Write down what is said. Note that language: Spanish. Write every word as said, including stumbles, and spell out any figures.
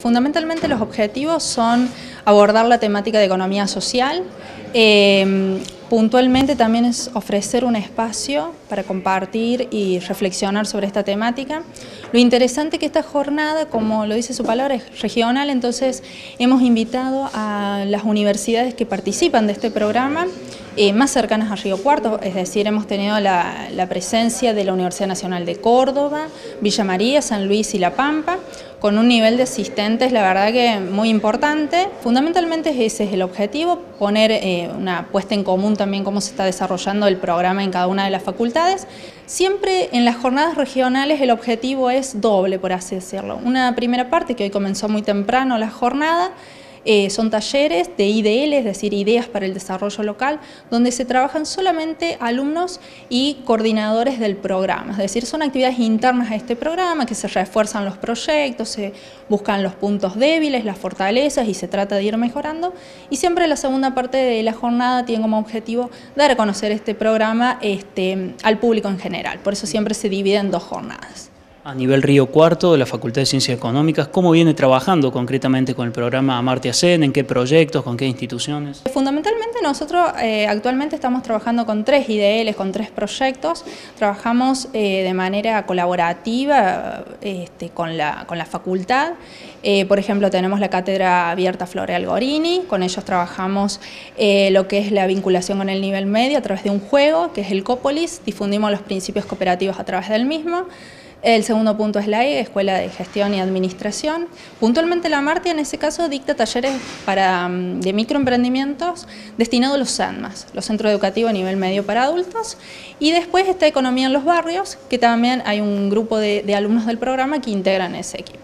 Fundamentalmente los objetivos son abordar la temática de economía social. Eh, puntualmente también es ofrecer un espacio para compartir y reflexionar sobre esta temática. Lo interesante que esta jornada, como lo dice su palabra, es regional, entonces hemos invitado a las universidades que participan de este programa eh, más cercanas a Río Cuarto, es decir, hemos tenido la, la presencia de la Universidad Nacional de Córdoba, Villa María, San Luis y La Pampa, con un nivel de asistentes, la verdad que muy importante. Fundamentalmente ese es el objetivo, poner eh, una puesta en común también cómo se está desarrollando el programa en cada una de las facultades. Siempre en las jornadas regionales el objetivo es doble, por así decirlo. Una primera parte que hoy comenzó muy temprano la jornada, Eh, son talleres de I D L, es decir, ideas para el desarrollo local, donde se trabajan solamente alumnos y coordinadores del programa, es decir, son actividades internas a este programa que se refuerzan los proyectos, se buscan los puntos débiles, las fortalezas y se trata de ir mejorando. Y siempre la segunda parte de la jornada tiene como objetivo dar a conocer este programa este, al público en general, por eso siempre se divide en dos jornadas. A nivel Río Cuarto, de la Facultad de Ciencias Económicas, ¿cómo viene trabajando concretamente con el programa Amartya Sen? ¿En qué proyectos? ¿Con qué instituciones? Fundamentalmente nosotros eh, actualmente estamos trabajando con tres I D Ls, con tres proyectos. Trabajamos eh, de manera colaborativa este, con, la, con la facultad. Eh, por ejemplo, tenemos la Cátedra Abierta Floreal Gorini, con ellos trabajamos eh, lo que es la vinculación con el nivel medio a través de un juego, que es el Cópolis, difundimos los principios cooperativos a través del mismo. El segundo punto es la E, Escuela de Gestión y Administración. Puntualmente la Amartya en ese caso dicta talleres para, de microemprendimientos destinados a los C E N M A S, los centros educativos a nivel medio para adultos. Y después está Economía en los Barrios, que también hay un grupo de, de alumnos del programa que integran ese equipo.